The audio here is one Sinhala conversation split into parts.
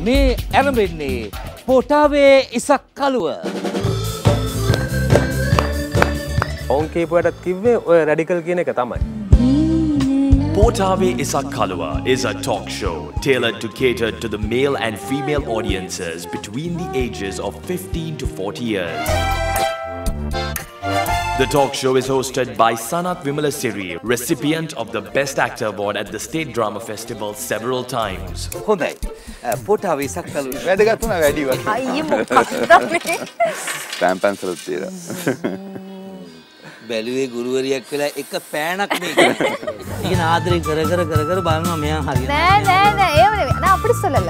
මේ ඇරඹෙන්නේ පොටාවේ ඉසක් කළුව. ඔවුන් කීපුවටත් කිව්වේ ඔය රැඩිකල් කියන එක තමයි. Potave Isakkalua is a talk show tailored to cater to the male and female audiences between the ages of 15 to 40 years. The talk show is hosted by Sanat Vimalasiri, recipient of the Best Actor Award at the State Drama Festival several times. හොඳයි. පොටාවේ ඉසක් කළුව. වැදගත් වුණා වැඩි වගේ. අයියේ මොකක්ද මේ? පෑන් පැන්සලුත් තියලා. බැලුවේ ගුරුවරියක් වෙලා එක පෑනක් මේක. ඊගෙන ආදරේ කර බලනවා මෙයා හරියට. නෑ ඒව නෙවෙයි. நான் அப்படி சொல்லல.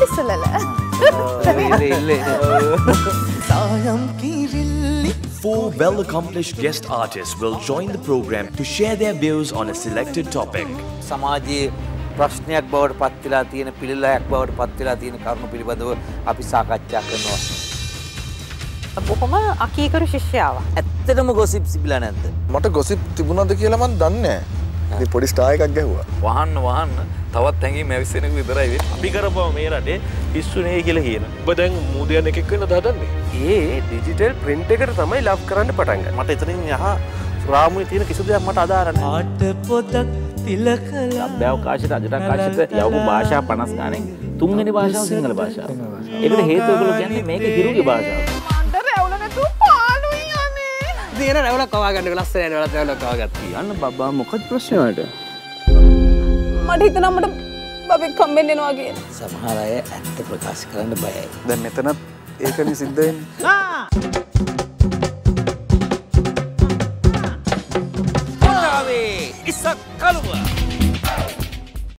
Four well-accomplished guest artists will join the program to share their views on a selected topic. සමාජයේ ප්‍රශ්නයක් බවට පත් වෙලා තියෙන පිළිලයක් බවට පත් වෙලා තියෙන කරුණු පිළිබඳව අපි සාකච්ඡා කරනවා. බොහොම අකීකරු ශිෂ්‍යාවක්. ඇත්තටම ගොසිප් සිබිලා නැද්ද? මට ගොසිප් තිබුණාද කියලා මන් දන්නේ නැහැ. ඉතින් පොඩි ස්ටාර් එකක් ගැහුවා. වහන්න තවත් හැංගීම් ඇවිස්සෙන එක විතරයි වෙන්නේ. අපි කරපුවා මේ රටේ පිස්සුනේ කියලා කියන. ඔබ දැන් මූදියන් එකෙක් වෙන්න හදන්නේ. ඒ ඩිජිටල් ප්‍රින්ට් එකට තමයි ලව් කරන්න පටන් ගන්නේ. මට එතනින් යහ රාමුවේ තියෙන කිසි දෙයක් මට අදාළ නැහැ. ආට පොතක් තිලකලා අභ්‍යවකාශයට අජටාකාශයට යවපු භාෂා 50 ගානේ තුන්වෙනි භාෂාව සිංහල භාෂාව. ඒකට හේතුව ඔයගොල්ලෝ කියන්නේ මේක හිරුගේ භාෂාව. දින රැවලක් කවා ගන්න ලස්සන රැවලක් කවා ගත්තා. යන්න බබා මොකද ප්‍රශ්නේ වලට? මට හිතෙනවා මට බබෙක් කම්බෙන් එනවා කියලා. සමහර අය ඇත්ත ප්‍රකාශ කරන්න බයයි. දැන් මෙතනත් ඒකනේ සිද්ධ වෙන්නේ.